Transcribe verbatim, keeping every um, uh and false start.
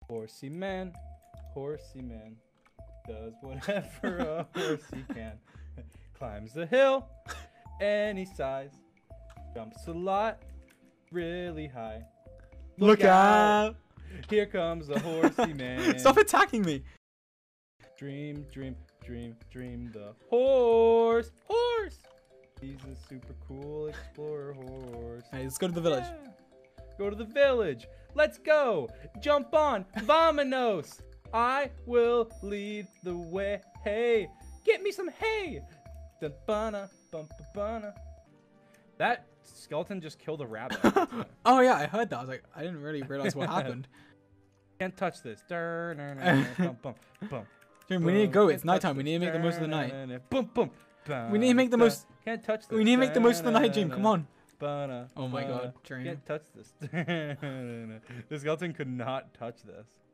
Horsey man, horsey man, does whatever a horsey can. Climbs the hill, any size, jumps a lot, really high. Look, Look out. out! Here comes the horsey man. Stop attacking me! Dream, dream, dream, dream the horse, horse! He's a super cool explorer horse. Hey, let's go to the village. Yeah. Go to the village. Let's go. Jump on. Vamonos. I will lead the way. Hey, get me some hay. That skeleton just killed a rabbit. Oh yeah, I heard that. I was like, I didn't really realize what happened. Can't touch this. Bum, bum, bum. Jim, we need to go. It's nighttime. We need to make the most of the night. Boom, boom. We need to make the most. Can't touch this. We need to make the most of the night, Jim. Come on. Oh my God, Dream. Can't touch this. The skeleton could not touch this.